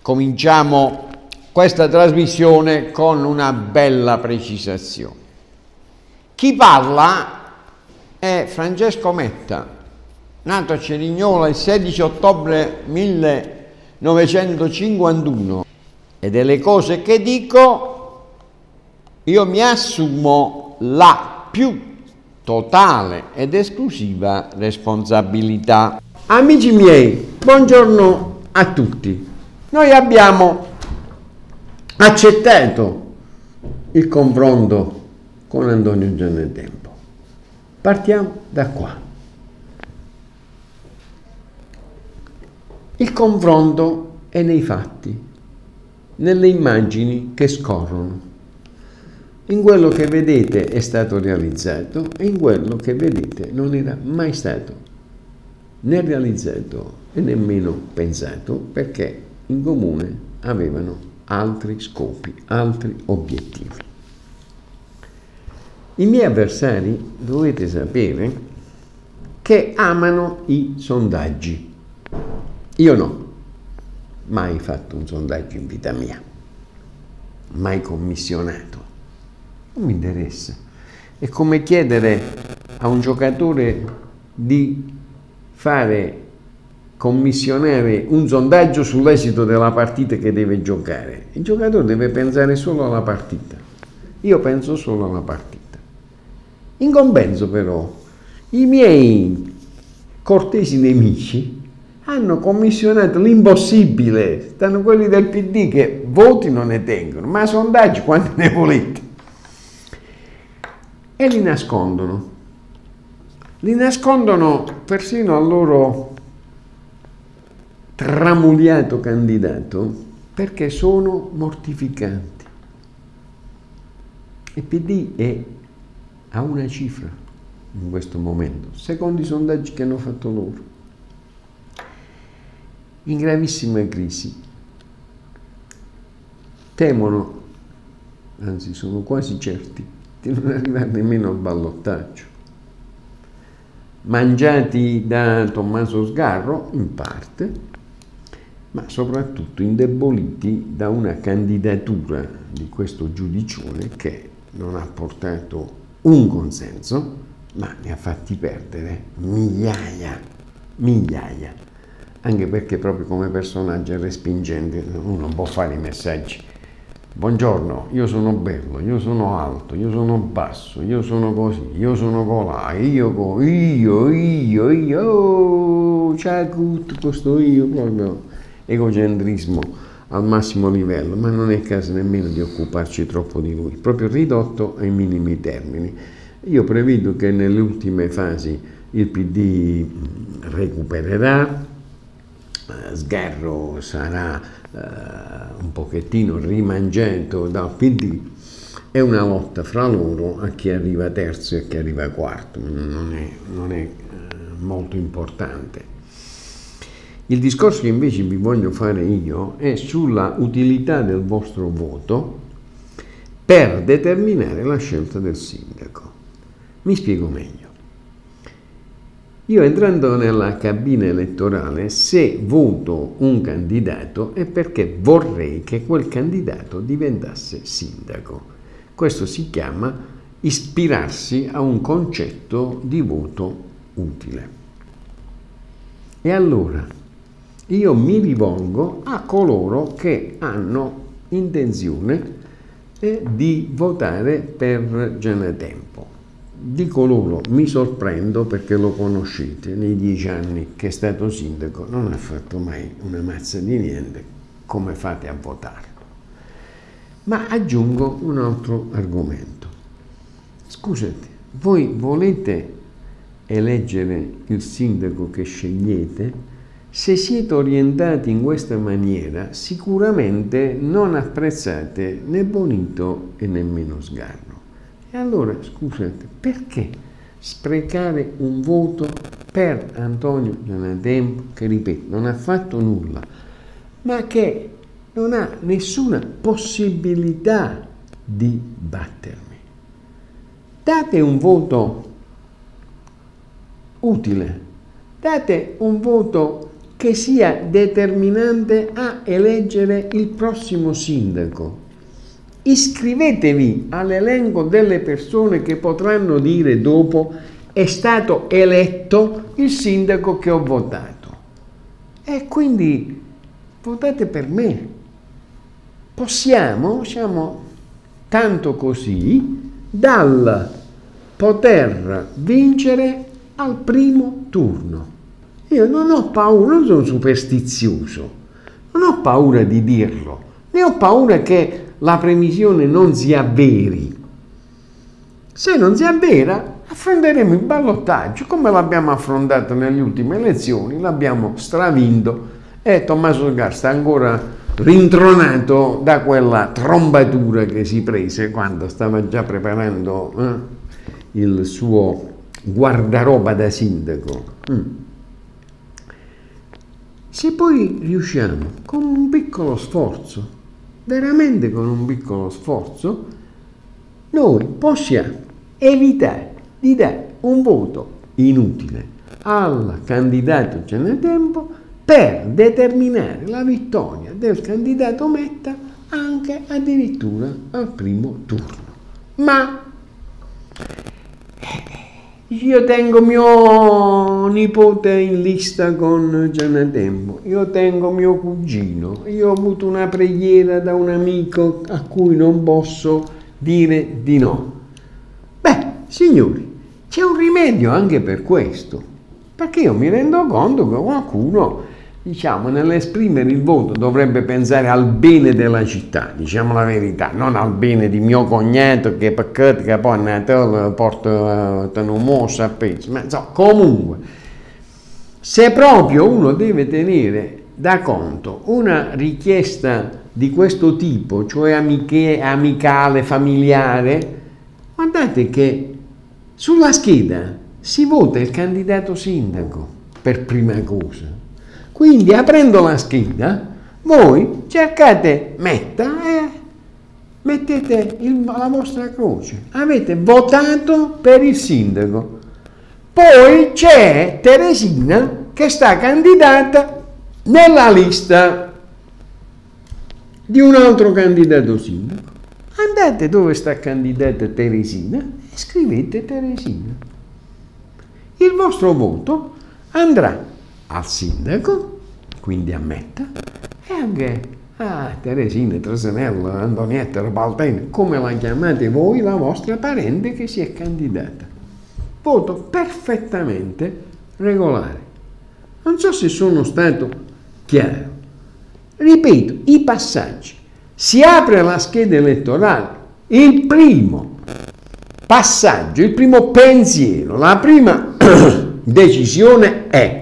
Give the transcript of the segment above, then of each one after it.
cominciamo questa trasmissione con una bella precisazione. Chi parla è Francesco Metta, nato a Cerignola il 16 ottobre 1951, e delle cose che dico io mi assumo la più totale ed esclusiva responsabilità. Amici miei, buongiorno a tutti. Noi abbiamo accettato il confronto con Antonio Giannatempo. Partiamo da qua. Il confronto è nei fatti, nelle immagini che scorrono, in quello che vedete è stato realizzato e in quello che vedete non era mai stato né realizzato e nemmeno pensato, perché in comune avevano altri scopi, altri obiettivi. I miei avversari, dovete sapere, che amano i sondaggi. Io no, mai fatto un sondaggio in vita mia, mai commissionato, non mi interessa. È come chiedere a un giocatore di commissionare un sondaggio sull'esito della partita che deve giocare. Il giocatore deve pensare solo alla partita. Io penso solo alla partita. In compenso, però, i miei cortesi nemici hanno commissionato l'impossibile. Stanno quelli del PD che voti non ne tengono, ma sondaggi quanti ne volete. E li nascondono. Li nascondono persino al loro tramuliato candidato, perché sono mortificanti. Il PD ha una cifra in questo momento, secondo i sondaggi che hanno fatto loro, in gravissima crisi. Temono, anzi sono quasi certi, di non arrivare nemmeno al ballottaggio. Mangiati da Tommaso Sgarro, in parte, ma soprattutto indeboliti da una candidatura di questo giudicone che non ha portato un consenso, ma ne ha fatti perdere migliaia, anche perché proprio come personaggio è respingente. Uno non può fare i messaggi: buongiorno, io sono bello, io sono alto, io sono basso, io sono così, io sono colà, io, c'è tutto questo io, proprio egocentrismo al massimo livello, ma non è il caso nemmeno di occuparci troppo di lui, proprio ridotto ai minimi termini. Io prevedo che nelle ultime fasi il PD recupererà, Sgarro sarà un pochettino rimangiato dal PD, è una lotta fra loro a chi arriva terzo e a chi arriva quarto, non è molto importante. Il discorso che invece vi voglio fare io è sulla utilità del vostro voto per determinare la scelta del sindaco. Mi spiego meglio. Io, entrando nella cabina elettorale, se voto un candidato è perché vorrei che quel candidato diventasse sindaco. Questo si chiama ispirarsi a un concetto di voto utile. E allora io mi rivolgo a coloro che hanno intenzione di votare per Giannatempo. Dico loro, mi sorprendo perché lo conoscete, nei 10 anni che è stato sindaco non ha fatto mai una mazza di niente, come fate a votarlo? Ma aggiungo un altro argomento. Scusate, voi volete eleggere il sindaco che scegliete? Se siete orientati in questa maniera, sicuramente non apprezzate né Bonito e nemmeno Sgarro. E allora, scusate, perché sprecare un voto per Antonio Giannatempo, che ripeto, non ha fatto nulla, ma che non ha nessuna possibilità di battermi? Date un voto utile, date un voto che sia determinante a eleggere il prossimo sindaco. Iscrivetevi all'elenco delle persone che potranno dire dopo: è stato eletto il sindaco che ho votato. E quindi votate per me. Siamo tanto così dal poter vincere al primo turno. Io non ho paura, non sono superstizioso, non ho paura di dirlo, ne ho paura che la previsione non si avveri. Se non si avvera, affronteremo il ballottaggio come l'abbiamo affrontato nelle ultime elezioni, l'abbiamo stravinto e Tommaso Sgarra sta ancora rintronato da quella trombatura che si prese quando stava già preparando il suo guardaroba da sindaco. Se poi riusciamo con un piccolo sforzo, veramente con un piccolo sforzo, noi possiamo evitare di dare un voto inutile al candidato Giannatempo per determinare la vittoria del candidato Metta anche addirittura al primo turno. Ma io tengo mio nipote in lista con Giannatempo, io tengo mio cugino, io ho avuto una preghiera da un amico a cui non posso dire di no. Beh, signori, c'è un rimedio anche per questo, perché io mi rendo conto che qualcuno, diciamo, nell'esprimere il voto dovrebbe pensare al bene della città, diciamo la verità, non al bene di mio cognato che peccato che poi a Natale porta un mosso a pezzo, ma insomma, comunque, se proprio uno deve tenere da conto una richiesta di questo tipo, cioè amicale, familiare, guardate che sulla scheda si vota il candidato sindaco per prima cosa. Quindi aprendo la scheda voi cercate Metta e mettete la vostra croce. Avete votato per il sindaco. Poi c'è Teresina che sta candidata nella lista di un altro candidato sindaco. Andate dove sta candidata Teresina e scrivete Teresina. Il vostro voto andrà al sindaco, quindi a Metta, e anche a Teresina, Trasanella, Antonietta, Robaltena, come la chiamate voi, la vostra parente che si è candidata. Voto perfettamente regolare. Non so se sono stato chiaro. Ripeto, i passaggi. Si apre la scheda elettorale, il primo passaggio, il primo pensiero, la prima decisione è: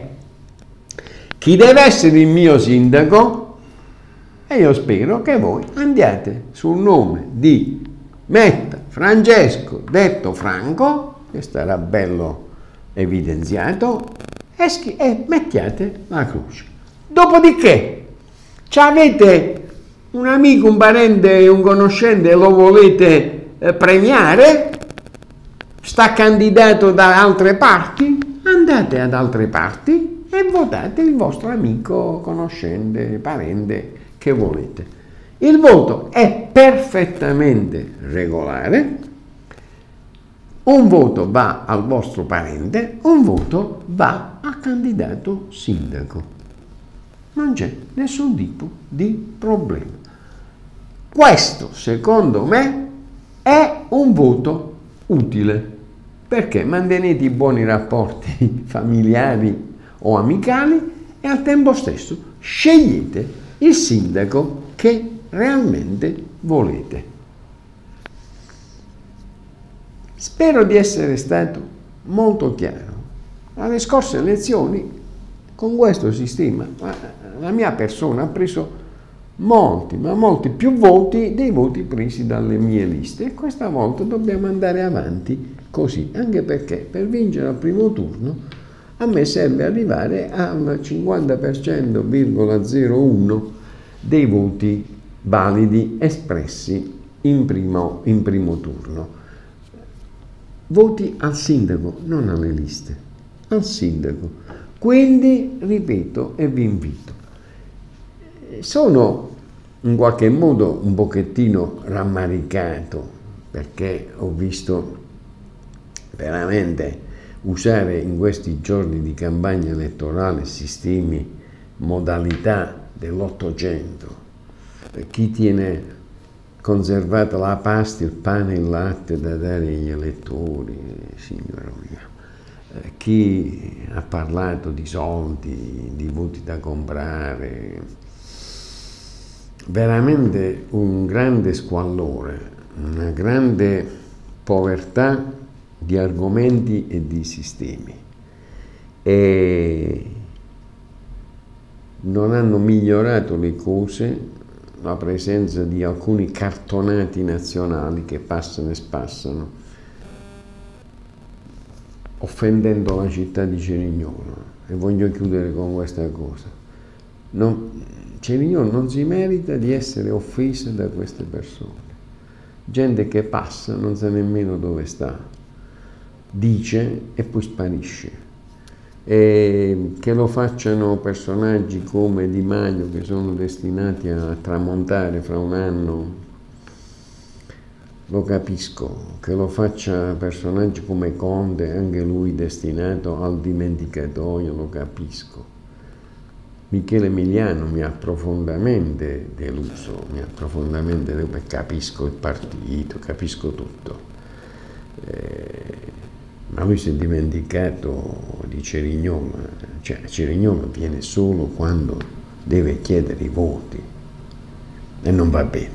chi deve essere il mio sindaco? E io spero che voi andiate sul nome di Metta Francesco, detto Franco, che sarà bello evidenziato, e mettiate la croce. Dopodiché, avete un amico, un parente, un conoscente e lo volete premiare, sta candidato da altre parti, andate ad altre parti e votate il vostro amico, conoscente, parente che volete. Il voto è perfettamente regolare, un voto va al vostro parente, un voto va al candidato sindaco. Non c'è nessun tipo di problema. Questo, secondo me, è un voto utile, perché mantenete i buoni rapporti familiari o amicali e al tempo stesso scegliete il sindaco che realmente volete. Spero di essere stato molto chiaro. Alle scorse elezioni, con questo sistema, la mia persona ha preso molti, ma molti più voti dei voti presi dalle mie liste, e questa volta dobbiamo andare avanti così, anche perché per vincere al primo turno a me serve arrivare al 50,01% dei voti validi espressi in primo turno. Voti al sindaco, non alle liste, al sindaco. Quindi, ripeto e vi invito, sono in qualche modo un pochettino rammaricato perché ho visto veramente usare in questi giorni di campagna elettorale sistemi, modalità dell'800. Chi tiene conservata la pasta, il pane e il latte da dare agli elettori, signora mia. Chi ha parlato di soldi, di voti da comprare, veramente un grande squallore, una grande povertà di argomenti e di sistemi, e non hanno migliorato le cose la presenza di alcuni cartonati nazionali che passano e spassano, offendendo la città di Cerignola. E voglio chiudere con questa cosa. Cerignola non si merita di essere offesa da queste persone. Gente che passa, non sa nemmeno dove sta, dice e poi sparisce. E che lo facciano personaggi come Di Maio, che sono destinati a tramontare fra un anno, lo capisco. Che lo faccia personaggi come Conte, anche lui destinato al dimenticatoio, lo capisco. Michele Emiliano mi ha profondamente deluso, capisco il partito, capisco tutto. Ma lui si è dimenticato di Cerignola, cioè Cerignola viene solo quando deve chiedere i voti e non va bene.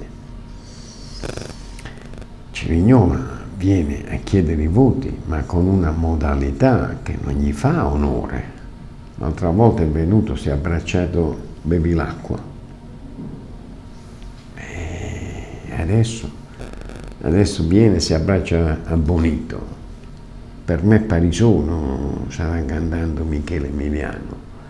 Cerignola viene a chiedere i voti, ma con una modalità che non gli fa onore. L'altra volta è venuto, si è abbracciato Bevilacqua. Adesso viene, si abbraccia a Bonito. Per me Parisono starà cantando Michele Emiliano.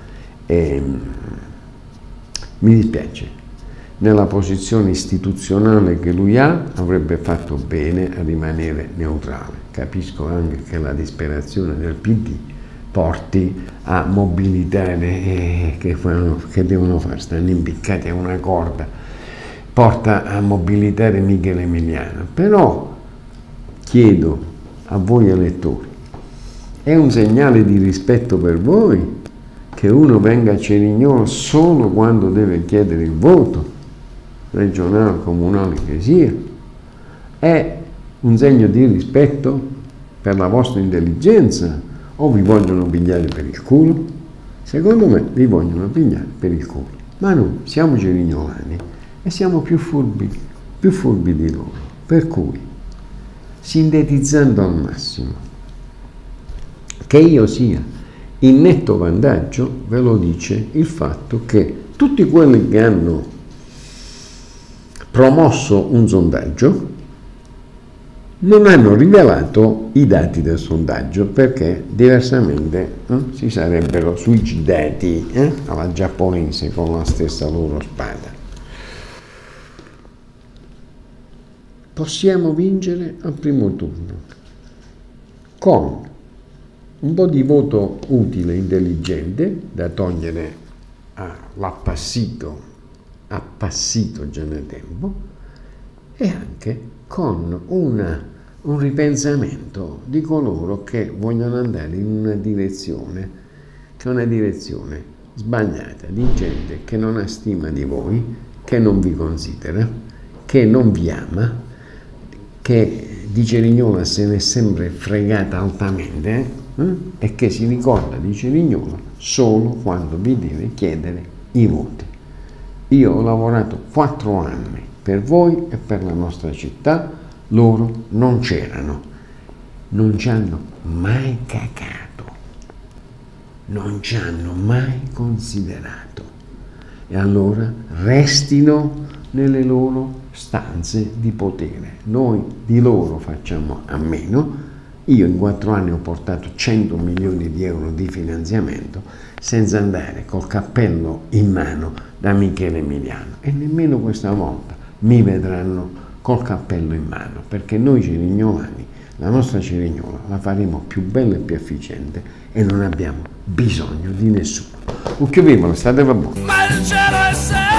Mi dispiace. Nella posizione istituzionale che lui ha, avrebbe fatto bene a rimanere neutrale. Capisco anche che la disperazione del PD porti a mobilitare, che devono fare? Stanno impiccati a una corda, porta a mobilitare Michele Emiliano. Però chiedo a voi elettori, è un segnale di rispetto per voi che uno venga a Cerignola solo quando deve chiedere il voto, regionale, comunale che sia? È un segno di rispetto per la vostra intelligenza o vi vogliono pigliare per il culo? Secondo me vi vogliono pigliare per il culo, ma noi siamo cerignolani e siamo più furbi di loro. Per cui, sintetizzando al massimo, che io sia in netto vantaggio ve lo dice il fatto che tutti quelli che hanno promosso un sondaggio non hanno rivelato i dati del sondaggio, perché diversamente si sarebbero suicidati alla giapponese con la stessa loro spada. Possiamo vincere al primo turno con un po' di voto utile, intelligente, da togliere all'appassito già nel tempo, e anche con un ripensamento di coloro che vogliono andare in una direzione che è una direzione sbagliata, di gente che non ha stima di voi, che non vi considera, che non vi ama, che di Cerignola se ne è sempre fregata altamente e che si ricorda di Cerignola solo quando vi deve chiedere i voti. Io ho lavorato 4 anni per voi e per la nostra città, loro non c'erano, non ci hanno mai cacato, non ci hanno mai considerato, e allora restino nelle loro stanze di potere. Noi di loro facciamo a meno. Io in 4 anni ho portato 100 milioni di euro di finanziamento senza andare col cappello in mano da Michele Emiliano, e nemmeno questa volta mi vedranno col cappello in mano, perché noi cerignolani la nostra Cerignola la faremo più bella e più efficiente e non abbiamo bisogno di nessuno. Occhio vivo, state va buono.